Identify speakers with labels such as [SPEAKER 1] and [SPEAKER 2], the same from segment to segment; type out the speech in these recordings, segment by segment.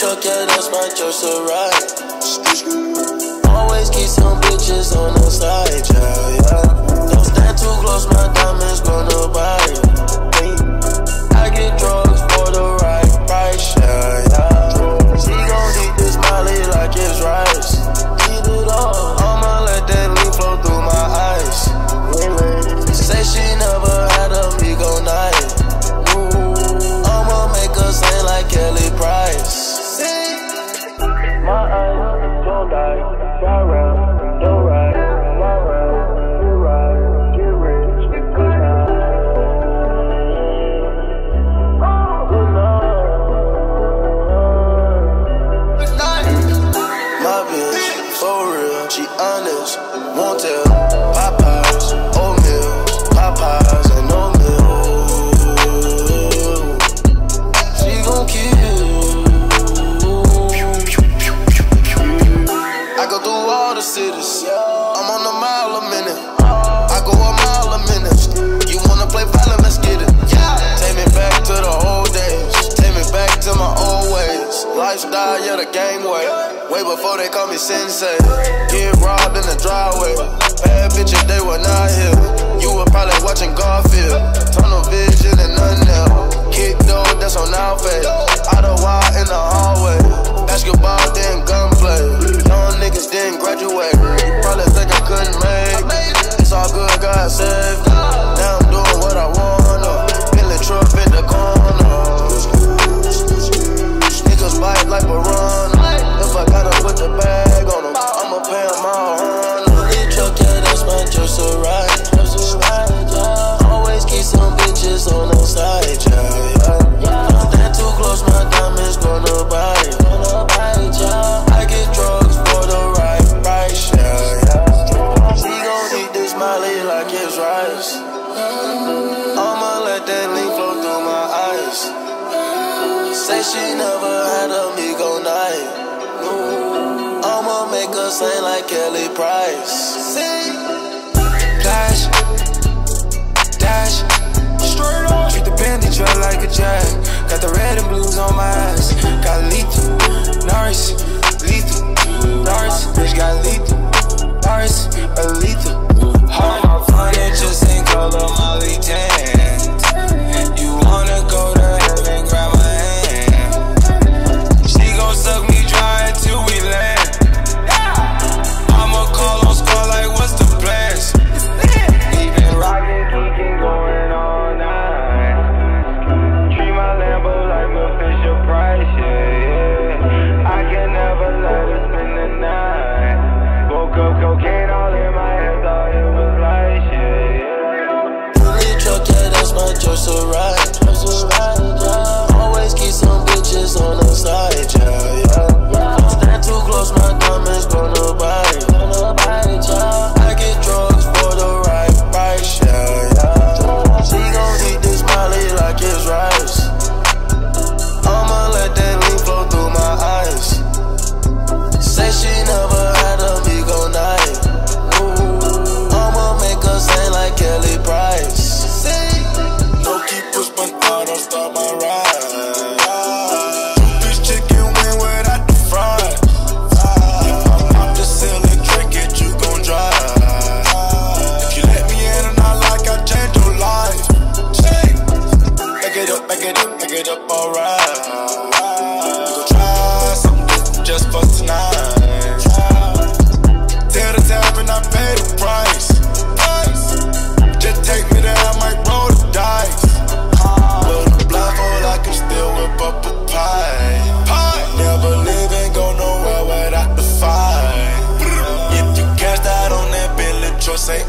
[SPEAKER 1] truck, yeah, that's my choice to ride. Always keep some bitches on the side, yeah. Don't stand too close, my diamonds gonna bite. I get drugs for the right price, yeah. She gon' eat this Molly like it's rice. Eat it all. I'ma let that lean flow through my eyes. Say she never had a Migo night. I'ma make her sing like Kelly Price. My eyes don't lie, ride round, don't ride, ride round, you ride, get rich, good night, good night. My bitch, for real, she honest, won't tell. Popeyes, oatmeal, Popeyes and oatmeal. She gon' kill. I go through all the cities, I'm on a mile a minute. I go a mile a minute. You wanna play violent, let's get it. Take me back to the old days, take me back to my old ways. Lifestyle, yeah, the game way. Way before they call me sensei. Get robbed in the driveway. Bad bitches, they were not here. You were probably watching Garfield. Tunnel vision and nothing else. Kick door, that's on our face. Out of wire in the hallway. Basketball, then gunplay. Young niggas didn't graduate. Probably think I couldn't make it. It's all good, God saved me. Now I'm doing what I wanna. Feeling truck in the corner. Niggas bite like Piranha. If I gotta put the bag on them, I'ma pay them all honor. Truck, yeah, that's my choice to ride. Always keep some bitches on the side, yeah. Don't stand too close, my diamonds gonna bite. I get drugs for the right price, yeah. She gon' eat this Molly like it's rice. I'ma let that lean flow through my eyes. Say she never had a Migo night. I'ma make her sing like Kelly Price.
[SPEAKER 2] Flash, dash, straight on. Treat the bandit truck like a jag. Got the red and blues on my eyes. Got lethal, Norris, lethal, Norris. Bitch got lethal, Norris, a lethal. All my furniture in color Molly tan. You wanna go to heaven, grab my hand. She gon' suck me dry until we land. I'ma call on squad like what's the plans? Even rockin', geekin', going all night. Treat my Lambo like a Fisher Price, yeah. I can never let her spend the night. Woke up, cocaine all in my head, thought it was light, yeah.
[SPEAKER 1] Fully truck, yeah, that's my choice to ride. Always keep some bitches on the side, yeah. Don't stand too close, my diamonds gonna bite. I get drugs for the right price, yeah. She gon' eat this Molly like it's rice. I'ma let that lean flow through my eyes. Say she never had a Migo night. I'ma make her sing like Kelly Price.
[SPEAKER 2] No keep push button, don't start my ride. Bitch chicken wing without the fries. I'm just selling, drink it, you gon' drive. If you let me in and I like, I change your life. Back it up, back it up, back it up, alright. You gon' try something different just for tonight. Tell the tavern I pay the price. Just take me there, I might roll the dice. With a blindfold, I can still whip up a pie. Never live and go nowhere without the fight. If you cashed out on that bill, let your say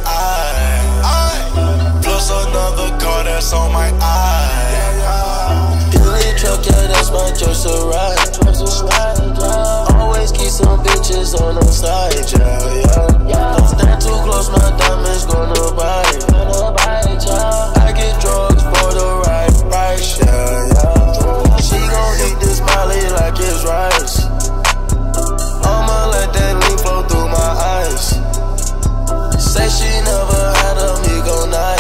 [SPEAKER 2] I. Plus another car that's on my eye.
[SPEAKER 1] Billy truck, yeah, that's my choice to ride. Always keep some bitches on the side, yeah. Don't stand too close, my diamonds gonna bite. I get drugs for the right price, yeah. She gon' eat this Molly like it's rice. I'ma let that lean flow through my eyes. Say she never had a Migo night.